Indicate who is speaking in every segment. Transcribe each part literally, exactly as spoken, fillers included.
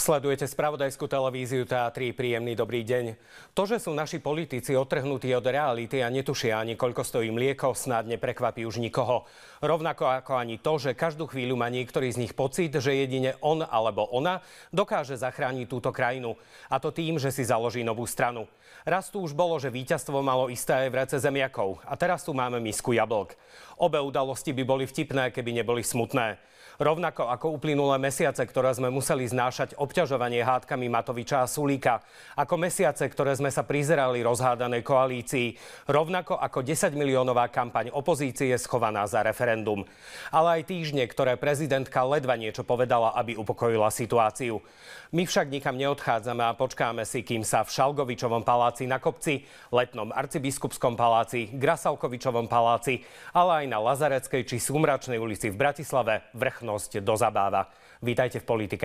Speaker 1: Sledujete spravodajskú televíziu té á tri, príjemný dobrý deň. To, že sú naši politici odtrhnutí od reality a netušia ani koľko stojí mlieko, snáď neprekvapí už nikoho. Rovnako ako ani to, že každú chvíľu má niektorý z nich pocit, že jedine on alebo ona dokáže zachrániť túto krajinu. A to tým, že si založí novú stranu. Raz tu už bolo, že víťazstvo malo isté aj v rece zemiakov. A teraz tu máme misku jablk. Obe udalosti by boli vtipné, keby neboli smutné. Rovnako ako uplynulé mesiace, ktoré sme museli znášať obťažovanie hádkami Matoviča a Sulíka, ako mesiace, ktoré sme sa prizerali rozhádanej koalícii, rovnako ako desaťmiliónová kampaň opozície schovaná za referendum. Ale aj týždne, ktoré prezidentka ledva niečo povedala, aby upokojila situáciu. My však nikam neodchádzame a počkáme si, kým sa v Šalgovičovom paláci na Kopci, Letnom arcibiskupskom paláci, Grasalkovičovom paláci, ale aj na Lazareckej či Sumračnej ulici v Bratislave vrchnosť dozabáva. Vítajte v politike.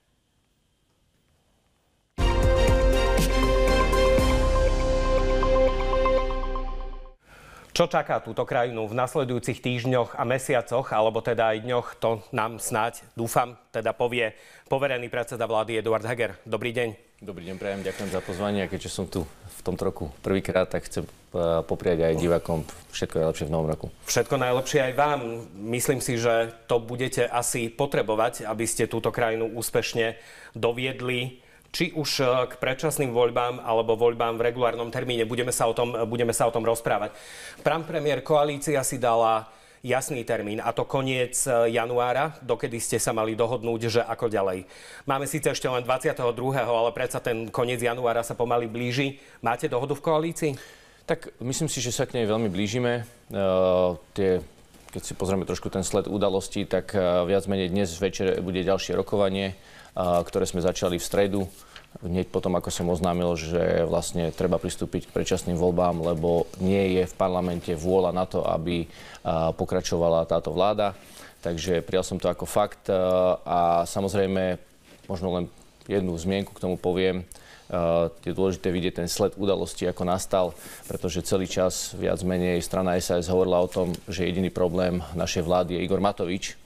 Speaker 1: Čo čaká túto krajinu v nasledujúcich týždňoch a mesiacoch, alebo teda aj dňoch, to nám snáď, dúfam, teda povie poverený predseda vlády Eduard Heger. Dobrý deň.
Speaker 2: Dobrý deň, prajem, ďakujem za pozvanie. A keďže som tu v tomto roku prvýkrát, tak chcem popriať aj divákom všetko najlepšie v novom roku.
Speaker 1: Všetko najlepšie aj vám. Myslím si, že to budete asi potrebovať, aby ste túto krajinu úspešne doviedli, či už k predčasným voľbám alebo voľbám v regulárnom termíne. Budeme sa o tom, budeme sa o tom rozprávať. Pán premiér, koalícia si dala jasný termín, a to koniec januára, dokedy ste sa mali dohodnúť, že ako ďalej. Máme síce ešte len dvadsiateho druhého ale predsa ten koniec januára sa pomaly blíži. Máte dohodu v koalícii?
Speaker 2: Tak myslím si, že sa k nej veľmi blížime. Uh, tie, keď si pozrieme trošku ten sled udalostí, tak uh, viac menej dnes večer bude ďalšie rokovanie, uh, ktoré sme začali v stredu. Hneď potom, ako som oznámil, že vlastne treba pristúpiť k predčasným voľbám, lebo nie je v parlamente vôľa na to, aby pokračovala táto vláda. Takže prijal som to ako fakt a samozrejme možno len jednu zmienku k tomu poviem. Je dôležité vidieť ten sled udalostí, ako nastal, pretože celý čas viac menej strana es a es hovorila o tom, že jediný problém našej vlády je Igor Matovič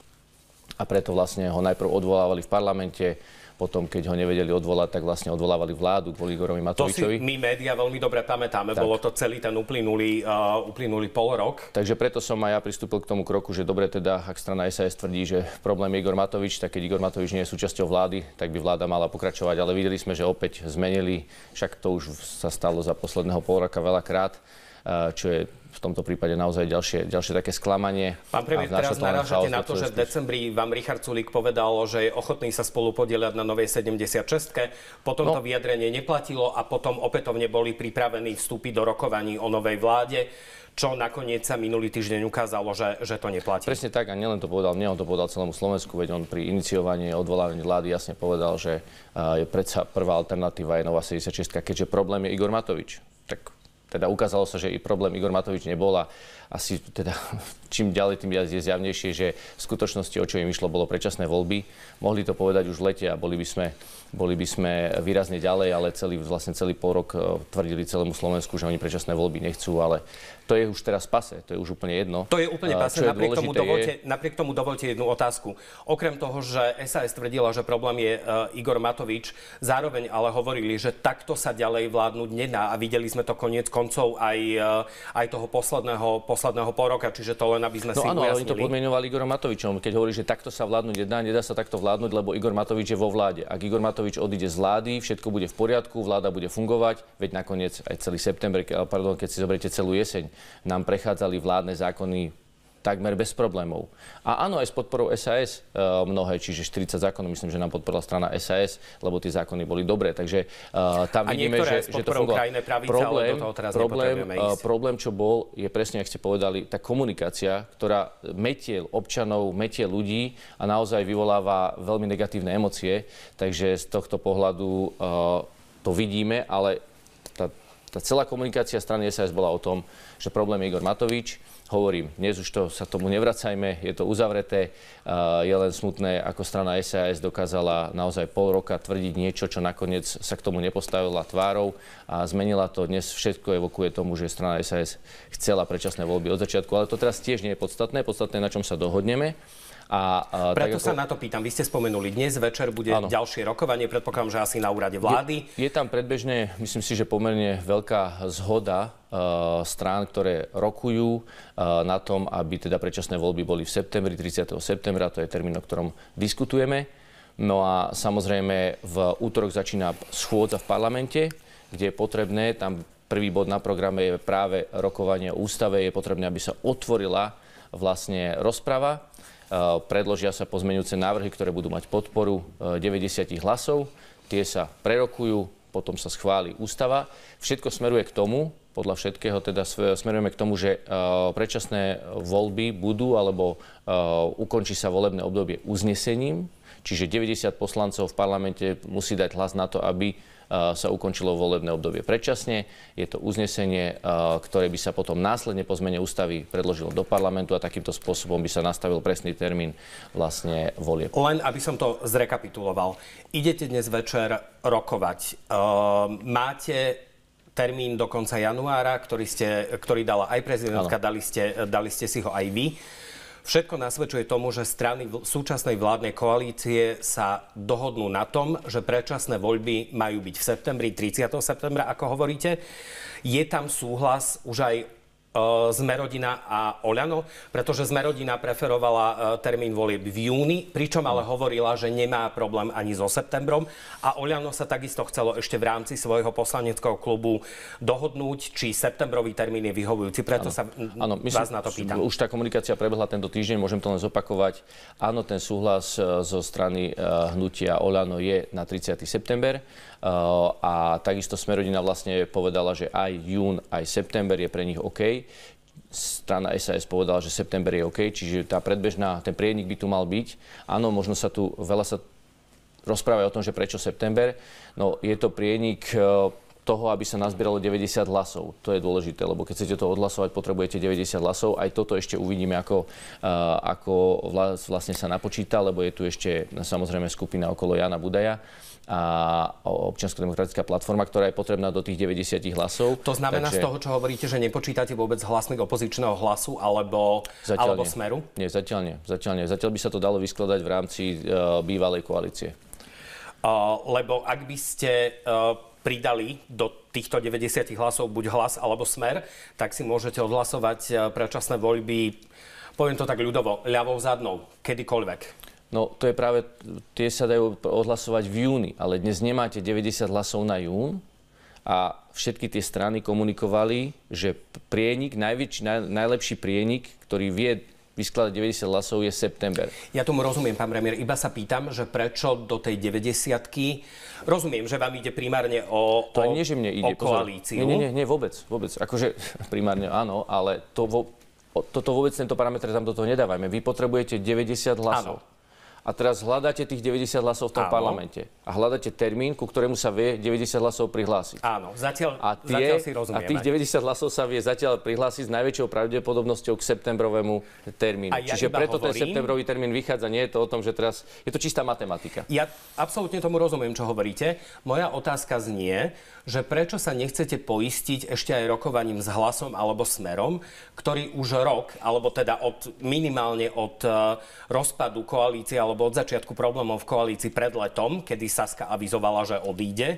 Speaker 2: a preto vlastne ho najprv odvolávali v parlamente. Potom, keď ho nevedeli odvolať, tak vlastne odvolávali vládu kvôli Igorovi Matovičovi.
Speaker 1: To si my médiá veľmi dobre pamätáme. Tak. Bolo to celý ten uplynulý, uh, uplynulý pol rok.
Speaker 2: Takže preto som aj ja pristúpil k tomu kroku, že dobre teda, ak strana es a es tvrdí, že problém je Igor Matovič, tak keď Igor Matovič nie je súčasťou vlády, tak by vláda mala pokračovať. Ale videli sme, že opäť zmenili, však to už sa stalo za posledného pol roka veľakrát, uh, čo je v tomto prípade naozaj ďalšie, ďalšie také sklamanie.
Speaker 1: Pán premiér, teraz narážate na to, že v decembri vám Richard Sulík povedal, že je ochotný sa spolu podieľať na novej sedemdesiatšestke. Potom no. to vyjadrenie neplatilo a potom opätovne boli pripravení vstúpiť do rokovaní o novej vláde, čo nakoniec sa minulý týždeň ukázalo, že, že to neplatí.
Speaker 2: Presne tak, a nielen to povedal mne, on to povedal celému Slovensku, veď on pri iniciovaní odvolávaní vlády jasne povedal, že je predsa prvá alternatíva je nová sedemdesiatšestka, keďže problém je Igor Matovič. Tak teda ukázalo sa, že i problém Igor Matovič nebol a asi teda čím ďalej, tým je zjavnejšie, že v skutočnosti, o čo im išlo, bolo predčasné voľby. Mohli to povedať už v lete a boli by sme, boli by sme výrazne ďalej, ale celý, vlastne celý pol rok tvrdili celému Slovensku, že oni predčasné voľby nechcú, ale to je už teraz pase, to je už úplne jedno.
Speaker 1: To je úplne pase, napriek tomu, dovolte, je... napriek tomu dovolte jednu otázku. Okrem toho, že es a es tvrdila, že problém je uh, Igor Matovič, zároveň ale hovorili, že takto sa ďalej vládnuť nedá a videli sme to koniec koncov aj, uh, aj toho posledného, posledného pol roka, čiže to len aby sme
Speaker 2: no
Speaker 1: si
Speaker 2: áno,
Speaker 1: ujasnili.
Speaker 2: No áno, oni to podmienovali Igorom Matovičom, keď hovorí, že takto sa vládnuť nedá, nedá sa takto vládnuť, lebo Igor Matovič je vo vláde. Ak Igor Matovič odíde z vlády, všetko bude v poriadku, vláda bude fungovať, veď nakoniec aj celý september, pardon, keď si zoberiete celú jeseň, nám prechádzali vládne zákony takmer bez problémov. A áno, aj s podporou es a es e, mnohé, čiže štyridsať zákonov, myslím, že nám podporila strana es a es, lebo tie zákony boli dobré. Takže e, tam
Speaker 1: a
Speaker 2: vidíme, že, že to fungovalo.
Speaker 1: Problém,
Speaker 2: problém, e, problém, čo bol, je presne, ak ste povedali, tá komunikácia, ktorá metie občanov, metie ľudí a naozaj vyvoláva veľmi negatívne emócie. Takže z tohto pohľadu e, to vidíme, ale tá, tá celá komunikácia strany es a es bola o tom, že problém je Igor Matovič. Hovorím, dnes už to, sa tomu nevracajme, je to uzavreté. Je len smutné, ako strana es a es dokázala naozaj pol roka tvrdiť niečo, čo nakoniec sa k tomu nepostavila tvárou a zmenila to. Dnes všetko evokuje tomu, že strana es a es chcela predčasné voľby od začiatku, ale to teraz tiež nie je podstatné. Podstatné, na čom sa dohodneme. A, a,
Speaker 1: Preto
Speaker 2: ako...
Speaker 1: sa na to pýtam. Vy ste spomenuli, dnes večer bude ano. ďalšie rokovanie, predpokladám, že asi na úrade vlády.
Speaker 2: Je, je tam predbežne, myslím si, že pomerne veľká zhoda uh, strán, ktoré rokujú uh, na tom, aby teda predčasné voľby boli v septembri, tridsiateho septembra, to je termín, o ktorom diskutujeme. No a samozrejme v útorok začína schôdza v parlamente, kde je potrebné, tam prvý bod na programe je práve rokovanie o ústave, je potrebné, aby sa otvorila vlastne rozprava. Predložia sa pozmeňujúce návrhy, ktoré budú mať podporu deväťdesiat hlasov. Tie sa prerokujú, potom sa schváli ústava. Všetko smeruje k tomu, podľa všetkého teda smerujeme k tomu, že predčasné voľby budú, alebo ukončí sa volebné obdobie uznesením. Čiže deväťdesiat poslancov v parlamente musí dať hlas na to, aby sa ukončilo volebné obdobie predčasne. Je to uznesenie, ktoré by sa potom následne po zmene ústavy predložilo do parlamentu a takýmto spôsobom by sa nastavil presný termín vlastne volieb.
Speaker 1: Len aby som to zrekapituloval. Idete dnes večer rokovať. Máte termín do konca januára, ktorý, ste, ktorý dala aj prezidentka, dali ste, dali ste si ho aj vy. Všetko nasvedčuje tomu, že strany súčasnej vládnej koalície sa dohodnú na tom, že predčasné voľby majú byť v septembri, tridsiateho septembra, ako hovoríte. Je tam súhlas už aj Smer-rodina a Oľano, pretože Smer-rodina preferovala termín volieb v júni, pričom ale hovorila, že nemá problém ani so septembrom a Oľano sa takisto chcelo ešte v rámci svojho poslaneckého klubu dohodnúť, či septembrový termín je vyhovujúci. Preto ano. sa ano, myslím, vás na to pýtam.
Speaker 2: Už tá komunikácia prebehla tento týždeň, môžem to len zopakovať. Áno, ten súhlas zo strany hnutia Oľano je na tridsiateho september. Uh, a takisto Smer-rodina vlastne povedala, že aj jún, aj september je pre nich OK. Strana es a es povedala, že september je OK, čiže tá predbežná, ten prienik by tu mal byť. Áno, možno sa tu veľa sa rozpráva o tom, že prečo september. No je to prienik uh, toho, aby sa nazbieralo deväťdesiat hlasov. To je dôležité, lebo keď chcete to odhlasovať, potrebujete deväťdesiat hlasov. Aj toto ešte uvidíme, ako, uh, ako vlastne sa napočíta, lebo je tu ešte samozrejme skupina okolo Jana Budaja a občiansko-demokratická platforma, ktorá je potrebná do tých deväťdesiat hlasov.
Speaker 1: To znamená Takže... z toho, čo hovoríte, že nepočítate vôbec hlasných opozičného hlasu alebo, alebo Smeru?
Speaker 2: Nie, zatiaľ nie, zatiaľ nie. Zatiaľ by sa to dalo vyskladať v rámci uh, bývalej koalície.
Speaker 1: Uh, lebo ak by ste uh, pridali do týchto deväťdesiat hlasov buď Hlas alebo Smer, tak si môžete odhlasovať uh, predčasné voľby, poviem to tak ľudovo, ľavou zadnou, kedykoľvek.
Speaker 2: No to je práve, tie sa dajú odhlasovať v júni, ale dnes nemáte deväťdesiat hlasov na jún a všetky tie strany komunikovali, že prienik, najväčší, naj, najlepší prienik, ktorý vie vyskladať deväťdesiat hlasov, je september.
Speaker 1: Ja tomu rozumiem, pán premiér, iba sa pýtam, že prečo do tej deväťdesiatky, rozumiem, že vám ide primárne o,
Speaker 2: to
Speaker 1: o,
Speaker 2: nie, že mne ide,
Speaker 1: o koalíciu.
Speaker 2: Nie, nie, nie, vôbec, vôbec. Akože primárne áno, ale to vo, toto vôbec tento parameter tam do toho nedávajme. Vy potrebujete deväťdesiat hlasov. Áno. A teraz hľadáte tých deväťdesiat hlasov v tom Áno. parlamente. A hľadáte termín, ku ktorému sa vie deväťdesiat hlasov prihlásiť.
Speaker 1: Áno, zatiaľ,
Speaker 2: a tie,
Speaker 1: zatiaľ si rozumieme.
Speaker 2: A tých deväťdesiat hlasov sa vie zatiaľ prihlásiť s najväčšou pravdepodobnosťou k septembrovému termínu. Ja Čiže preto hovorím, ten septembrový termín vychádza. Nie je to o tom, že teraz... Je to čistá matematika.
Speaker 1: Ja absolútne tomu rozumiem, čo hovoríte. Moja otázka znie, že prečo sa nechcete poistiť ešte aj rokovaním s Hlasom alebo Smerom, ktorý už rok, alebo teda od minimálne od uh, rozpadu koalície alebo od začiatku problémov v koalícii pred letom, kedy Saska avizovala, že odíde,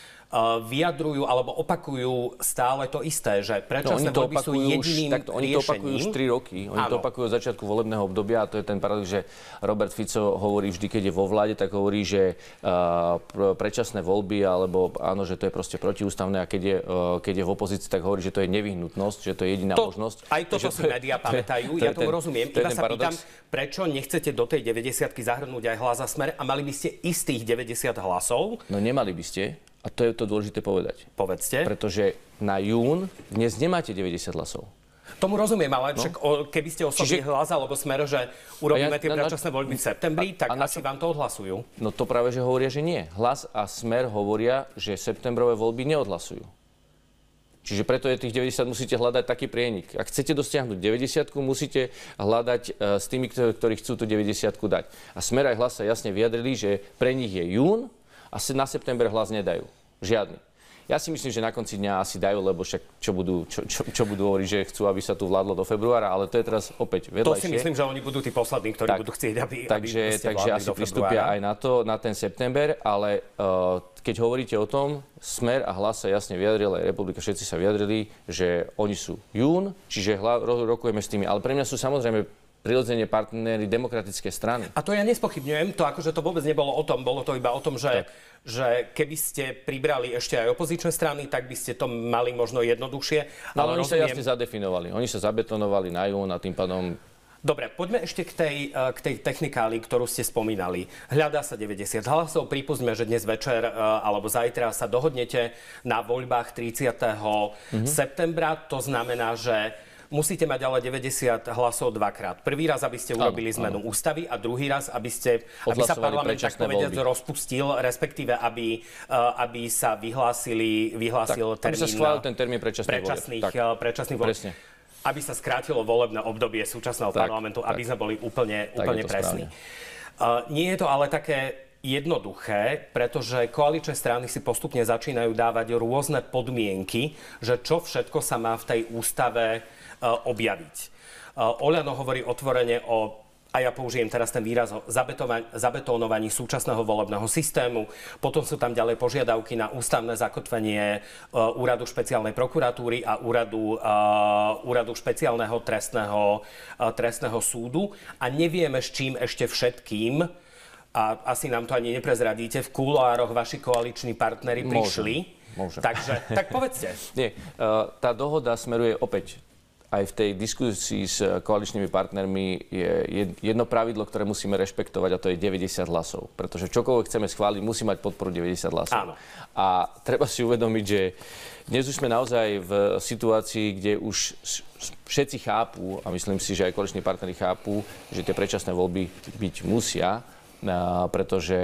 Speaker 1: uh, vyjadrujú alebo opakujú stále to isté, že predčasné
Speaker 2: no,
Speaker 1: voľby sú jediným
Speaker 2: už, takto, oni
Speaker 1: riešením.
Speaker 2: to opakujú už tri roky. Oni Áno. to opakujú od začiatku volebného obdobia a to je ten paradox, že Robert Fico hovorí vždy, keď je vo vláde, tak hovorí, že uh, predčasné voľby alebo áno, že to je proste protiústavné a keď je, uh, keď je v opozícii, tak hovorí, že to je nevyhnutnosť, že to je jediná
Speaker 1: to,
Speaker 2: možnosť.
Speaker 1: Aj toto si médiá pamätajú, ja tomu rozumiem. Iba sa pýtam, prečo nechcete do tej deväťdesiatky zahrnúť aj Hlas a Smer a mali by ste istých deväťdesiat hlasov?
Speaker 2: No nemali by ste. A to je to dôležité povedať.
Speaker 1: Povedzte.
Speaker 2: Pretože na jún dnes nemáte deväťdesiat hlasov.
Speaker 1: Tomu rozumiem, ale no. však o, keby ste osobný Čiže... Hlas alebo Smer, že urobíme ja, tie predčasné voľby v septembri, tak a, a asi na... vám to odhlasujú.
Speaker 2: No to práve, že hovoria, že nie. Hlas a Smer hovoria, že septembrové voľby neodhlasujú. Čiže preto je tých deväťdesiat, musíte hľadať taký prienik. Ak chcete dosiahnuť deväťdesiatku, musíte hľadať uh, s tými, ktorí, ktorí chcú tú deväťdesiatku dať. A Smer aj Hlas sa jasne vyjadrili, že pre nich je jún a na september hlas nedajú. Žiadny. Ja si myslím, že na konci dňa asi dajú, lebo však čo budú, čo, čo, čo budú hovoriť, že chcú, aby sa tu vládlo do februára, ale to je teraz opäť vedľajšie.
Speaker 1: To si myslím, že oni budú tí poslední, ktorí tak, budú chcieť, aby,
Speaker 2: takže,
Speaker 1: aby ste
Speaker 2: takže asi pristúpia aj na to, na ten september, ale uh, keď hovoríte o tom, Smer a Hlas sa jasne vyjadrili, aj Republika, všetci sa vyjadrili, že oni sú jún, čiže hla, rokujeme s tými, ale pre mňa sú samozrejme prirodzene partneri demokratické strany.
Speaker 1: A to ja nespochybňujem, to akože to vôbec nebolo o tom, bolo to iba o tom, že, že keby ste pribrali ešte aj opozičné strany, tak by ste to mali možno jednoduchšie.
Speaker 2: No, ale oni rozumiem... sa jasne zadefinovali, oni sa zabetonovali na jún a tým pádom...
Speaker 1: Dobre, poďme ešte k tej, k tej technikálii, ktorú ste spomínali. Hľadá sa deväťdesiat hlasov, pripustme, že dnes večer alebo zajtra sa dohodnete na voľbách tridsiateho Mm-hmm. septembra, to znamená, že musíte mať ale deväťdesiat hlasov dvakrát. Prvý raz, aby ste urobili áno, zmenu áno. ústavy a druhý raz, aby, ste, aby sa parlament tak povediac rozpustil, respektíve aby, aby sa vyhlásili, vyhlásil
Speaker 2: tak,
Speaker 1: termín,
Speaker 2: aby sa schválil ten termín predčasných
Speaker 1: predčasných, predčasných volieb. Aby sa skrátilo volebné obdobie súčasného tak, parlamentu, tak, aby sme boli úplne, úplne presní. Uh, nie je to ale také jednoduché, pretože koaličné strany si postupne začínajú dávať rôzne podmienky, že čo všetko sa má v tej ústave uh, objaviť. Uh, Oľano hovorí otvorene o, a ja použijem teraz ten výraz, o zabetónovaní súčasného volebného systému. Potom sú tam ďalej požiadavky na ústavné zakotvenie uh, úradu špeciálnej prokuratúry a úradu, uh, úradu špeciálneho trestného, uh, trestného súdu. A nevieme, s čím ešte všetkým, a asi nám to ani neprezradíte, v kuloároch vaši koaliční partneri prišli.
Speaker 2: Môžem.
Speaker 1: Takže, tak povedzte.
Speaker 2: Nie, uh, tá dohoda smeruje opäť aj v tej diskusii s koaličnými partnermi je jedno pravidlo, ktoré musíme rešpektovať, a to je deväťdesiat hlasov. Pretože čokoľvek chceme schváliť, musí mať podporu deväťdesiat hlasov.
Speaker 1: Áno.
Speaker 2: A treba si uvedomiť, že dnes už sme naozaj v situácii, kde už všetci chápu, a myslím si, že aj koaliční partneri chápu, že tie predčasné voľby byť musia, pretože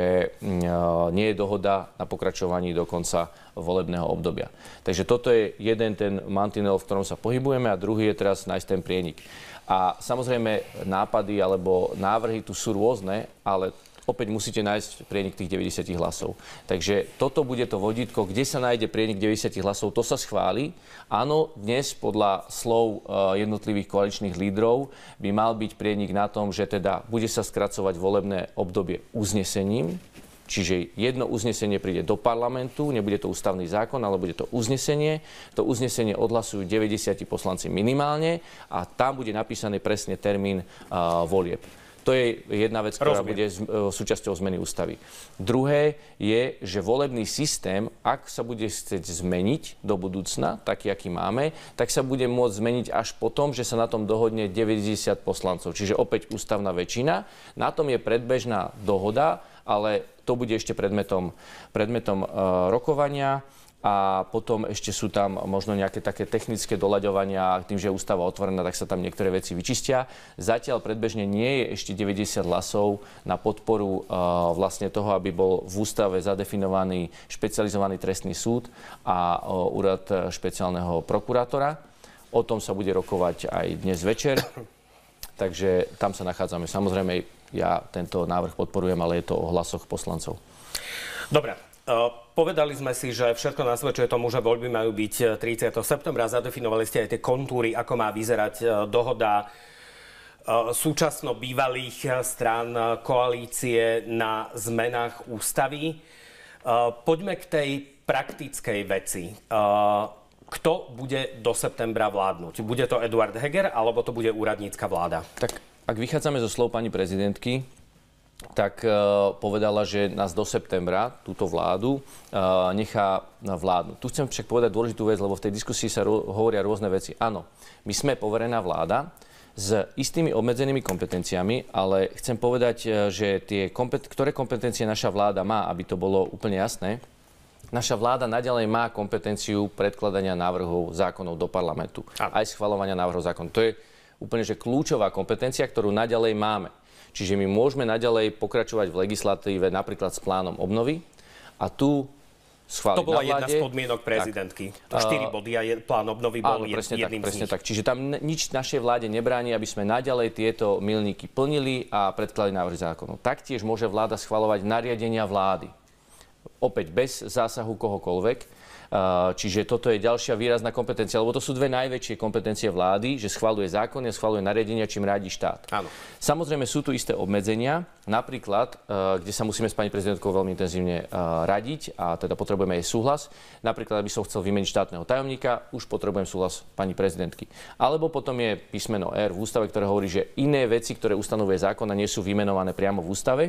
Speaker 2: nie je dohoda na pokračovaní do konca volebného obdobia. Takže toto je jeden ten mantinel, v ktorom sa pohybujeme, a druhý je teraz nájsť ten prienik. A samozrejme nápady alebo návrhy tu sú rôzne, ale opäť musíte nájsť prienik tých deväťdesiat hlasov. Takže toto bude to vodítko, kde sa nájde prienik deväťdesiat hlasov, to sa schváli. Áno, dnes podľa slov jednotlivých koaličných lídrov by mal byť prienik na tom, že teda bude sa skracovať volebné obdobie uznesením. Čiže jedno uznesenie príde do parlamentu, nebude to ústavný zákon, ale bude to uznesenie. To uznesenie odhlasujú deväťdesiat poslanci minimálne a tam bude napísaný presne termín uh, volieb. To je jedna vec, ktorá Rozumiem. bude súčasťou zmeny ústavy. Druhé je, že volebný systém, ak sa bude chcieť zmeniť do budúcna, taký, aký máme, tak sa bude môcť zmeniť až potom, že sa na tom dohodne deväťdesiat poslancov. Čiže opäť ústavná väčšina. Na tom je predbežná dohoda, ale to bude ešte predmetom, predmetom uh, rokovania. A potom ešte sú tam možno nejaké také technické doľaďovania, tým, že je ústava otvorená, tak sa tam niektoré veci vyčistia. Zatiaľ predbežne nie je ešte deväťdesiat hlasov na podporu uh, vlastne toho, aby bol v ústave zadefinovaný špecializovaný trestný súd a uh, úrad špeciálneho prokurátora. O tom sa bude rokovať aj dnes večer, takže tam sa nachádzame. Samozrejme, ja tento návrh podporujem, ale je to o hlasoch poslancov.
Speaker 1: Dobre. Uh, povedali sme si, že všetko nasvedčuje tomu, že voľby majú byť tridsiateho septembra. Zadefinovali ste aj tie kontúry, ako má vyzerať uh, dohoda uh, súčasno bývalých strán uh, koalície na zmenách ústavy. Uh, poďme k tej praktickej veci. Uh, kto bude do septembra vládnuť? Bude to Eduard Heger, alebo to bude úradnícka vláda?
Speaker 2: Tak ak vychádzame zo slov pani prezidentky, tak uh, povedala, že nás do septembra, túto vládu, uh, nechá vládnuť. Tu chcem však povedať dôležitú vec, lebo v tej diskusii sa ro- hovoria rôzne veci. Áno, my sme poverená vláda s istými obmedzenými kompetenciami, ale chcem povedať, že tie kompet- ktoré kompetencie naša vláda má, aby to bolo úplne jasné, naša vláda naďalej má kompetenciu predkladania návrhov zákonov do parlamentu. Aj schvaľovania návrhov zákonov. To je úplne že kľúčová kompetencia, ktorú naďalej máme. Čiže my môžeme naďalej pokračovať v legislatíve napríklad s plánom obnovy a tu schváliť
Speaker 1: To bola
Speaker 2: na vláde.
Speaker 1: jedna z podmienok prezidentky. Tak. Štyri body a je, plán obnovy bol
Speaker 2: áno, presne
Speaker 1: jedným
Speaker 2: tak, presne
Speaker 1: z nich.
Speaker 2: tak. Čiže tam nič našej vláde nebráni, aby sme naďalej tieto milníky plnili a predkladali návrhy zákonov. Taktiež môže vláda schvaľovať nariadenia vlády. Opäť bez zásahu kohokoľvek. Čiže toto je ďalšia výrazná kompetencia, lebo to sú dve najväčšie kompetencie vlády, že schvaľuje zákony a schvaľuje nariadenia, čím riadi štát.
Speaker 1: Áno.
Speaker 2: Samozrejme sú tu isté obmedzenia, napríklad, kde sa musíme s pani prezidentkou veľmi intenzívne radiť a teda potrebujeme jej súhlas. Napríklad, aby som chcel vymeniť štátneho tajomníka, už potrebujem súhlas pani prezidentky. Alebo potom je písmeno R v ústave, ktoré hovorí, že iné veci, ktoré ustanovuje zákon a nie sú vymenované priamo v ústave.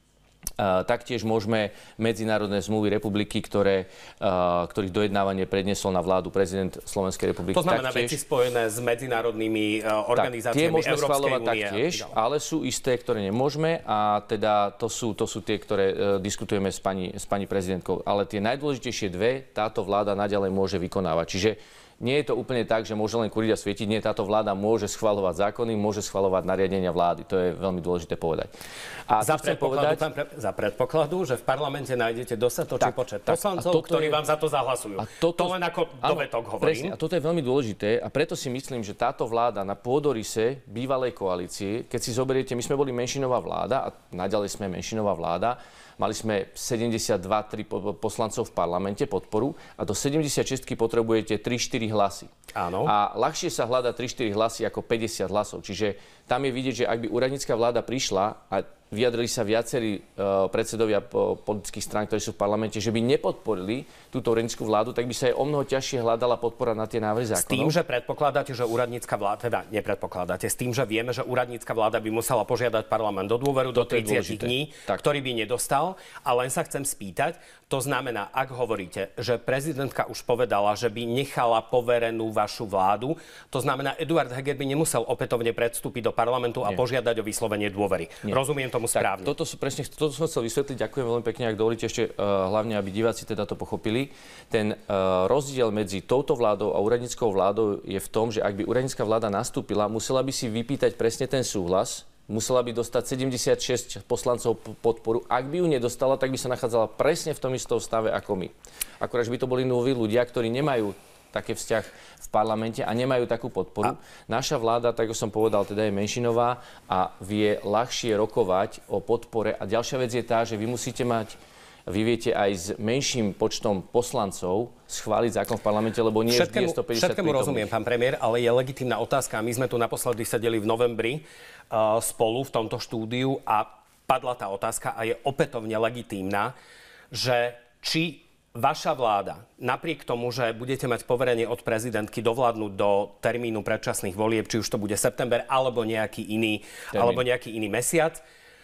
Speaker 2: Uh, taktiež môžeme medzinárodné zmluvy republiky, ktoré, uh, ktorých dojednávanie predniesol na vládu prezident Slovenskej republiky.
Speaker 1: To znamená
Speaker 2: taktiež,
Speaker 1: veci spojené s medzinárodnými uh, organizáciami
Speaker 2: tak, tie môžeme
Speaker 1: Európskej
Speaker 2: schvaľovať
Speaker 1: únie.
Speaker 2: taktiež, ale sú isté, ktoré nemôžeme a teda to sú, to sú tie, ktoré uh, diskutujeme s pani, s pani prezidentkou. Ale tie najdôležitejšie dve táto vláda naďalej môže vykonávať. Čiže nie je to úplne tak, že môže len kuriť a svietiť. Nie, táto vláda môže schvaľovať zákony, môže schvaľovať nariadenia vlády. To je veľmi dôležité povedať. A
Speaker 1: za, predpokladu, povedať... Pre, za predpokladu, že v parlamente nájdete dostatočný počet poslancov, ktorí je... vám za to zahlasujú. A toto... To len ako áno, dovetok hovorím.
Speaker 2: Presne, a toto je veľmi dôležité a preto si myslím, že táto vláda na pôdoryse bývalej koalície, keď si zoberiete, my sme boli menšinová vláda a naďalej sme menšinová vláda, mali sme sedemdesiatdva tri poslancov v parlamente podporu a do sedemdesiatšesť potrebujete tri štyri hlasy.
Speaker 1: Áno.
Speaker 2: A ľahšie sa hľada tri štyri hlasy ako päťdesiat hlasov. Čiže tam je vidieť, že ak by úradnícka vláda prišla a vyjadrili sa viacerí uh, predsedovia politických strán, ktorí sú v parlamente, že by nepodporili túto úradnícku vládu, tak by sa aj o mnoho ťažšie hľadala podpora na tie návrhy zákonov.
Speaker 1: S tým, že predpokladáte, že úradnícka vláda, teda nepredpokladáte, s tým, že vieme, že úradnícka vláda by musela požiadať parlament do dôveru do tridsať dní, tak. Ktorý by nedostal. A len sa chcem spýtať, to znamená, ak hovoríte, že prezidentka už povedala, že by nechala poverenú vašu vládu, to znamená, Eduard Heger by nemusel opätovne predstúpiť do parlamentu a Nie. požiadať o vyslovenie dôvery. Nie. Rozumiem tomu správne.
Speaker 2: Tak, toto sú presne, toto som chcel vysvetliť. Ďakujem veľmi pekne, ak dovolíte ešte uh, hlavne, aby diváci teda to pochopili. Ten uh, rozdiel medzi touto vládou a úradníckou vládou je v tom, že ak by úradnícka vláda nastúpila, musela by si vypýtať presne ten súhlas, musela by dostať sedemdesiatšesť poslancov podporu. Ak by ju nedostala, tak by sa nachádzala presne v tom istom stave ako my. Akorát, že by to boli noví ľudia, ktorí nemajú taký vzťah v parlamente a nemajú takú podporu. A... Naša vláda, tak ako som povedal, teda je menšinová a vie ľahšie rokovať o podpore. A ďalšia vec je tá, že vy musíte mať, vy viete aj s menším počtom poslancov schváliť zákon v parlamente, lebo nie je vždy stopäťdesiat
Speaker 1: Všetkému rozumiem, pán premiér, ale je legitímna otázka. My sme tu naposledy sedeli v novembri uh, spolu v tomto štúdiu a padla tá otázka a je opätovne legitímna, že či vaša vláda, napriek tomu, že budete mať poverenie od prezidentky dovládnuť do termínu predčasných volieb, či už to bude september, alebo nejaký iný, alebo nejaký iný mesiac,